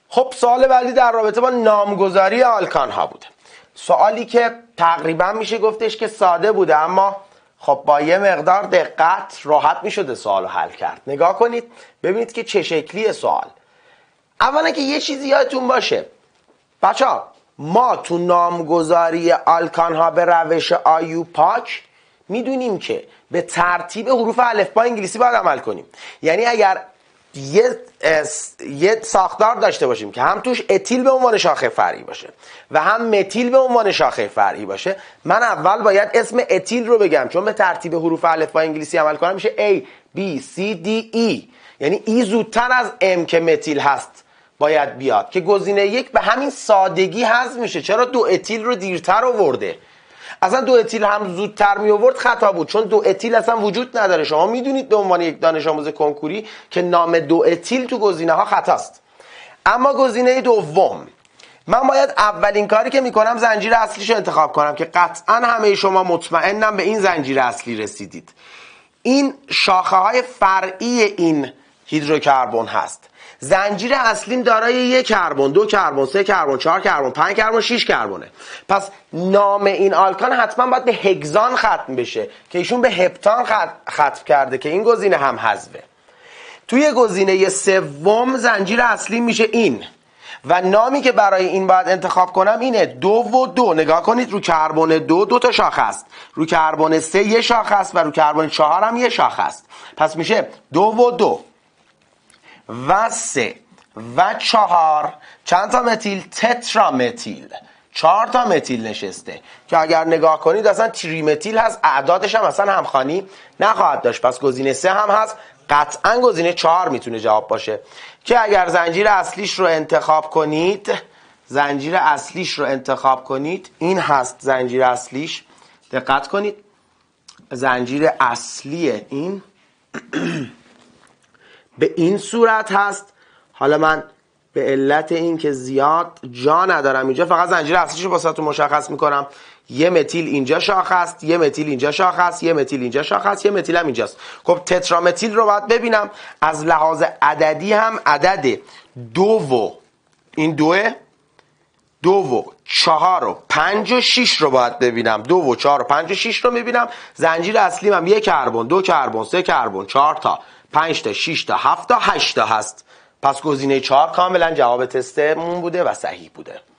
خب سوال بعدی در رابطه با نامگذاری آلکان ها بوده. سوالی که تقریبا میشه گفتش که ساده بوده، اما خب با یه مقدار دقت راحت میشده سوال رو حل کرد. نگاه کنید ببینید که چه شکلیه سوال. اولا که یه چیزی یادتون باشه بچه ها، ما تو نامگذاری آلکان ها به روش آیوپاک میدونیم که به ترتیب حروف الفبا انگلیسی باید عمل کنیم. یعنی اگر یه ساختار داشته باشیم که هم توش اتیل به عنوان شاخه فرعی باشه و هم متیل به عنوان شاخه فرعی باشه، من اول باید اسم اتیل رو بگم، چون به ترتیب حروف الفبا انگلیسی عمل کنم میشه A B C D E، یعنی ای زودتر از M که متیل هست باید بیاد، که گزینه یک به همین سادگی حذف میشه. چرا؟ دو اتیل رو دیرتر آورده. اصلا دو اتیل هم زودتر می آورد خطا بود، چون دو اتیل اصلا وجود نداره. شما میدونید به عنوان یک دانش آموز کنکوری که نام دو اتیل تو گزینه ها خطاست. اما گزینه دوم، من باید اولین کاری که میکنم زنجیر اصلیش رو انتخاب کنم که قطعا همه شما مطمئنم به این زنجیر اصلی رسیدید. این شاخه های فرعی این هیدروکربن هست. زنجیر اصلیم دارای 1 کربن، 2 کربن، 3 کربن، 4 کربن، 5 کربن، 6 کربنه. پس نام این آلکان حتما باید به هگزان ختم بشه که ایشون به هپتان ختم کرده که این گزینه هم حذفه. توی گزینه سوم زنجیر اصلی میشه این و نامی که برای این باید انتخاب کنم اینه 2 و 2. نگاه کنید رو کربن 2 تا شاخه است، رو کربن 3 1 شاخه است و رو کربن 4 هم 1 شاخه است. پس میشه 2 و 2 و 3 و 4 چند تا متیل؟ تترامتیل. 4 تا متیل نشسته که اگر نگاه کنید اصلا تریمتیل هست، اعدادش هم اصلا همخوانی نخواهد داشت. پس گزینه 3 هم هست، قطعا گزینه 4 میتونه جواب باشه که اگر زنجیر اصلیش رو انتخاب کنید، زنجیر اصلیش رو انتخاب کنید این هست زنجیر اصلیش. دقت کنید زنجیر اصلی این به این صورت هست. حالا من به علت این که زیاد جا ندارم اینجا فقط زنجیر اصلیش رو واسهتون مشخص میکنم. یه متیل اینجا شاخه است، یه متیل اینجا شاخه است، یه متیل اینجا شاخه است، یه متیل هم اینجاست. خب تترامتیل رو باید ببینم از لحاظ عددی هم عدد 2 و این 2 و 4 و 5 و 6 رو باید ببینم. 2 و 4 و 5 و 6 رو میبینم. زنجیر اصلیم هم 1 کربن، 2 کربن، 3 کربن، 4 تا، 5 تا، 6 تا، 7 تا، 8 تا هست. پس گزینه 4 کاملا جواب تستمون بوده و صحیح بوده.